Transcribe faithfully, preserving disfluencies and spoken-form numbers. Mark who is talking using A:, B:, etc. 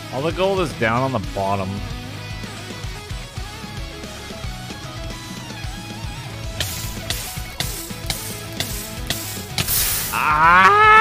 A: All the gold is down on the bottom. Ah!